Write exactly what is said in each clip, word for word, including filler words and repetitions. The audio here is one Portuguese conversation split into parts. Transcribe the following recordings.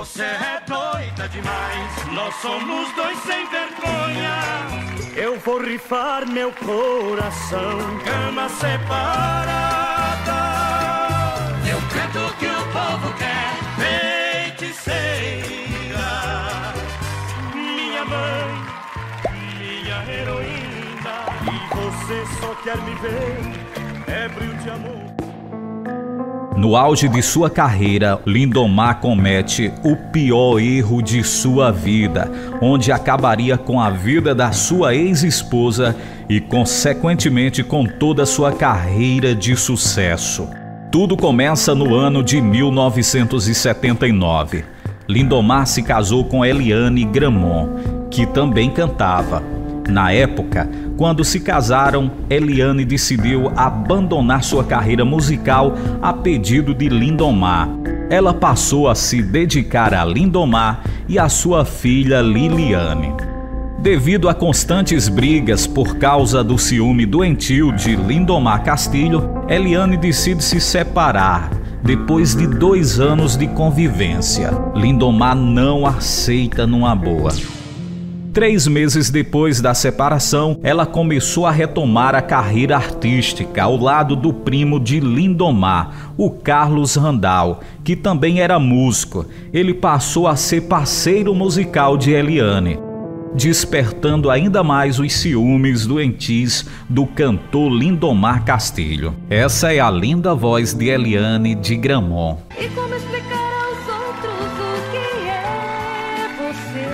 Você é doida demais, nós somos dois sem vergonha. Eu vou rifar meu coração, cama separada. Eu canto o que o povo quer, feiticeira. Minha mãe, minha heroína. E você só quer me ver, ébrio de amor. No auge de sua carreira, Lindomar comete o pior erro de sua vida, onde acabaria com a vida da sua ex-esposa e, consequentemente, com toda a sua carreira de sucesso. Tudo começa no ano de mil novecentos e setenta e nove. Lindomar se casou com Eliane Gramont, que também cantava. Na época, quando se casaram, Eliane decidiu abandonar sua carreira musical a pedido de Lindomar. Ela passou a se dedicar a Lindomar e a sua filha Liliane. Devido a constantes brigas por causa do ciúme doentio de Lindomar Castilho, Eliane decide se separar. Depois de dois anos de convivência, Lindomar não aceita numa boa. Três meses depois da separação, ela começou a retomar a carreira artística ao lado do primo de Lindomar, o Carlos Randal, que também era músico. Ele passou a ser parceiro musical de Eliane, despertando ainda mais os ciúmes doentis do cantor Lindomar Castilho. Essa é a linda voz de Eliane de Gramont. E como explicar aos outros o que é você?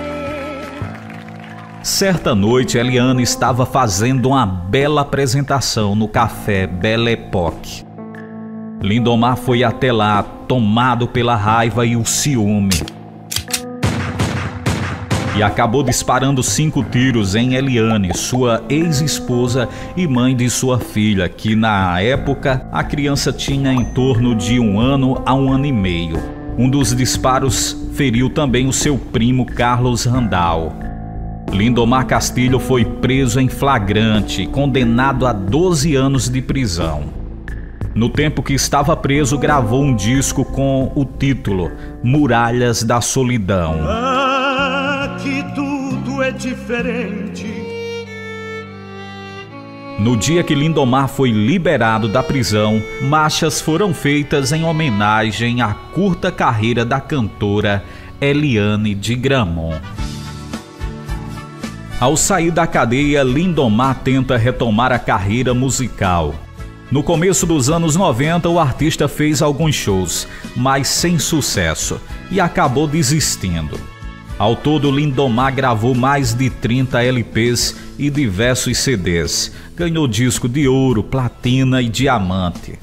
Certa noite, Eliane estava fazendo uma bela apresentação no café Belle Époque. Lindomar foi até lá, tomado pela raiva e o ciúme, e acabou disparando cinco tiros em Eliane, sua ex-esposa e mãe de sua filha, que na época a criança tinha em torno de um ano a um ano e meio. Um dos disparos feriu também o seu primo Carlos Randal. Lindomar Castilho foi preso em flagrante, condenado a doze anos de prisão. No tempo que estava preso, gravou um disco com o título Muralhas da Solidão. Aqui tudo é diferente. No dia que Lindomar foi liberado da prisão, marchas foram feitas em homenagem à curta carreira da cantora Eliane de Gramont. Ao sair da cadeia, Lindomar tenta retomar a carreira musical. No começo dos anos noventa, o artista fez alguns shows, mas sem sucesso, e acabou desistindo. Ao todo, Lindomar gravou mais de trinta L Ps e diversos C Ds. Ganhou disco de ouro, platina e diamante.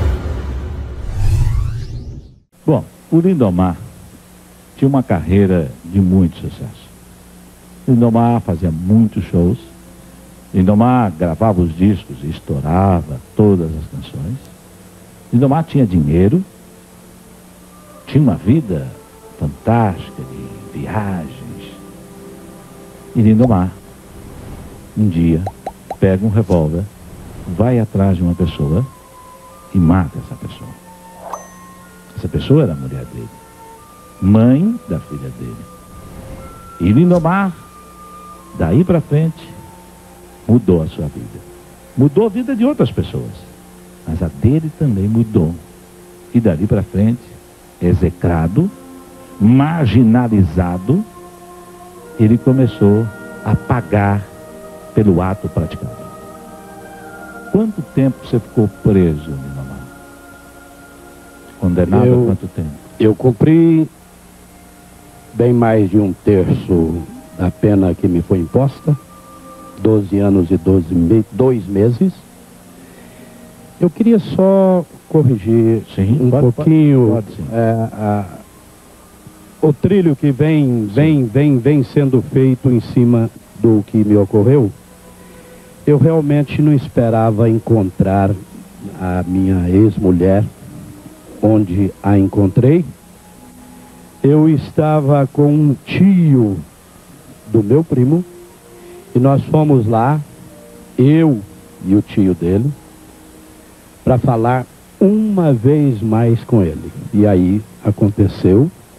Bom, o Lindomar tinha uma carreira de muito sucesso. Lindomar fazia muitos shows. Lindomar gravava os discos e estourava todas as canções. Lindomar tinha dinheiro, tinha uma vida fantástica de viagens. E Lindomar, um dia, pega um revólver, vai atrás de uma pessoa e mata essa pessoa. Essa pessoa era a mulher dele, mãe da filha dele. E Lindomar, daí pra frente, mudou a sua vida. Mudou a vida de outras pessoas, mas a dele também mudou. E dali pra frente, execrado, marginalizado, ele começou a pagar pelo ato praticado. Quanto tempo você ficou preso, Lindomar? Condenado eu, a quanto tempo? Eu cumpri bem mais de um terço da pena que me foi imposta, doze anos e doze me, dois meses. Eu queria só corrigir sim, um pode, pouquinho pode, pode, é, a, o trilho que vem, vem, vem, vem sendo feito em cima do que me ocorreu. Eu realmente não esperava encontrar a minha ex-mulher onde a encontrei. Eu estava com um tio do meu primo e nós fomos lá, eu e o tio dele, para falar uma vez mais com ele. E aí aconteceu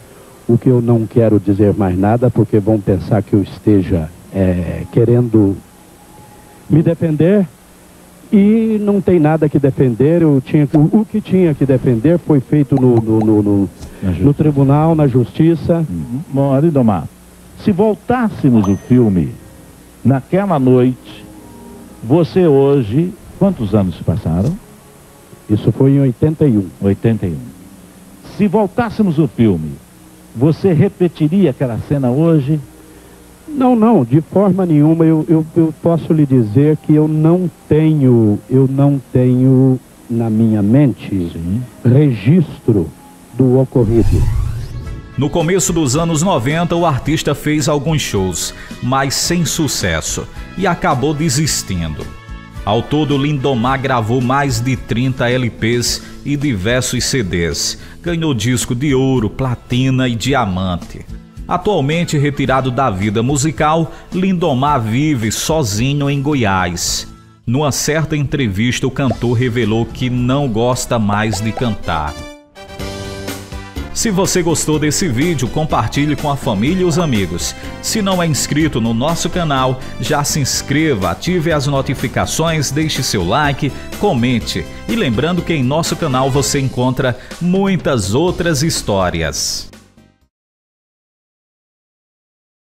o que eu não quero dizer mais nada, porque vão pensar que eu esteja é, querendo me defender, e não tem nada que defender. Eu tinha, o, o que tinha que defender foi feito no, no, no, no, no tribunal, na justiça. Uhum. Bom, Lindomar, se voltássemos o filme naquela noite, você hoje, quantos anos se passaram? Isso foi em oitenta e um. oitenta e um. Se voltássemos o filme, você repetiria aquela cena hoje? Não, não, de forma nenhuma. Eu, eu, eu posso lhe dizer que eu não tenho, eu não tenho na minha mente Sim. registro do ocorrido. No começo dos anos noventa, o artista fez alguns shows, mas sem sucesso, e acabou desistindo. Ao todo, Lindomar gravou mais de trinta L Ps e diversos C Ds. Ganhou disco de ouro, platina e diamante. Atualmente retirado da vida musical, Lindomar vive sozinho em Goiás. Numa certa entrevista, o cantor revelou que não gosta mais de cantar. Se você gostou desse vídeo, compartilhe com a família e os amigos. Se não é inscrito no nosso canal, já se inscreva, ative as notificações, deixe seu like, comente. E lembrando que em nosso canal você encontra muitas outras histórias.